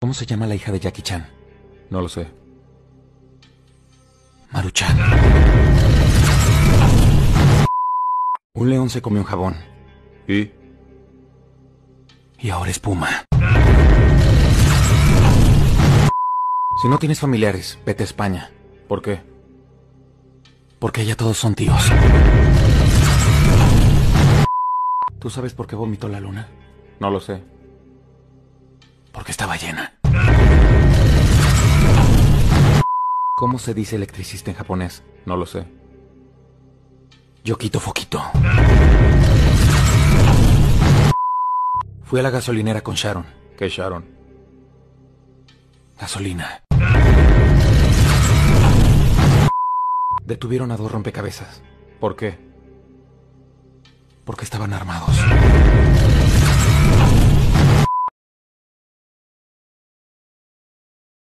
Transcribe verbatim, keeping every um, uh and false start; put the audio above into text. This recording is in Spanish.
¿Cómo se llama la hija de Jackie Chan? No lo sé. Maruchan. Un león se comió un jabón. ¿Y? Y ahora es Puma. Si no tienes familiares, vete a España. ¿Por qué? Porque allá todos son tíos. ¿Tú sabes por qué vomitó la luna? No lo sé. Porque estaba llena. ¿Cómo se dice electricista en japonés? No lo sé. Yokito Foquito. Fui a la gasolinera con Sharon. ¿Qué Sharon? Gasolina. Detuvieron a dos rompecabezas. ¿Por qué? Porque estaban armados.